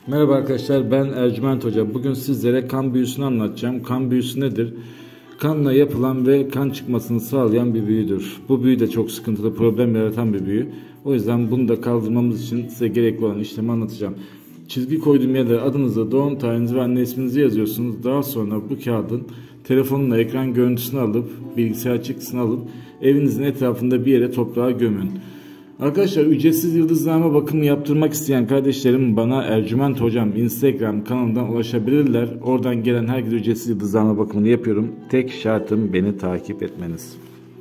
Merhaba arkadaşlar, ben Ercüment Hoca. Bugün sizlere kan büyüsünü anlatacağım. Kan büyüsü nedir? Kanla yapılan ve kan çıkmasını sağlayan bir büyüdür. Bu büyü de çok sıkıntılı, problem yaratan bir büyü. O yüzden bunu da kaldırmamız için size gerekli olan işlemi anlatacağım. Çizgi koyduğum yere adınızı, doğum tarihinizi ve anne isminizi yazıyorsunuz. Daha sonra bu kağıdın telefonla ekran görüntüsünü alıp, bilgisayar çıktısını alıp evinizin etrafında bir yere toprağa gömün. Arkadaşlar, ücretsiz yıldızlama bakımı yaptırmak isteyen kardeşlerim bana Ercüment Hocam Instagram kanalından ulaşabilirler. Oradan gelen herkese ücretsiz yıldızlama bakımını yapıyorum. Tek şartım beni takip etmeniz.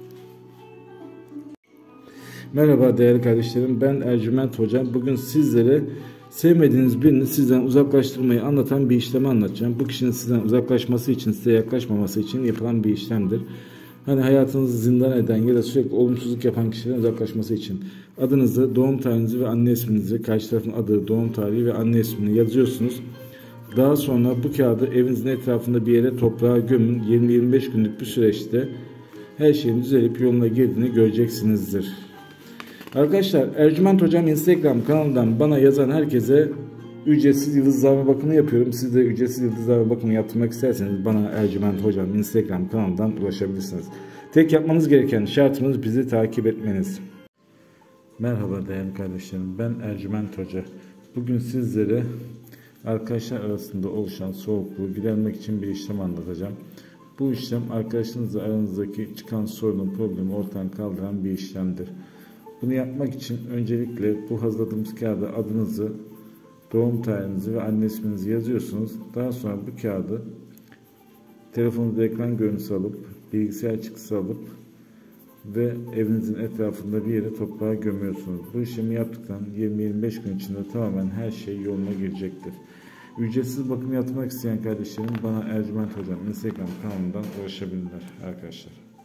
Merhaba değerli kardeşlerim, ben Ercüment Hocam. Bugün sizlere sevmediğiniz birini sizden uzaklaştırmayı anlatan bir işlemi anlatacağım. Bu kişinin sizden uzaklaşması için, size yaklaşmaması için yapılan bir işlemdir. Hani hayatınızı zindan eden ya da sürekli olumsuzluk yapan kişilerin uzaklaşması için adınızı, doğum tarihinizi ve anne isminizi, karşı tarafın adı, doğum tarihi ve anne ismini yazıyorsunuz. Daha sonra bu kağıdı evinizin etrafında bir yere toprağa gömün. 20-25 günlük bir süreçte her şeyin düzelip yoluna girdiğini göreceksinizdir. Arkadaşlar, Ercüment Hocam Instagram kanalından bana yazan herkese ücretsiz yıldızlama bakımı yapıyorum. Siz de ücretsiz yıldızlama bakımı yaptırmak isterseniz bana Ercüment Hocam Instagram kanalından ulaşabilirsiniz. Tek yapmanız gereken şartımız bizi takip etmeniz. Merhaba değerli kardeşlerim, ben Ercüment Hoca. Bugün sizlere arkadaşlar arasında oluşan soğukluğu gidermek için bir işlem anlatacağım. Bu işlem arkadaşınızla aranızdaki çıkan sorunun, problemi ortadan kaldıran bir işlemdir. Bunu yapmak için öncelikle bu hazırladığımız kağıda adınızı, doğum tarihinizi ve anne isminizi yazıyorsunuz. Daha sonra bu kağıdı telefonunuzda ekran görüntüsü alıp, bilgisayar çıktısı alıp ve evinizin etrafında bir yere toprağa gömüyorsunuz. Bu işlemi yaptıktan 20-25 gün içinde tamamen her şey yoluna girecektir. Ücretsiz bakım yaptırmak isteyen kardeşlerim bana Ercüment Hocam Instagram kanalından ulaşabilirler arkadaşlar.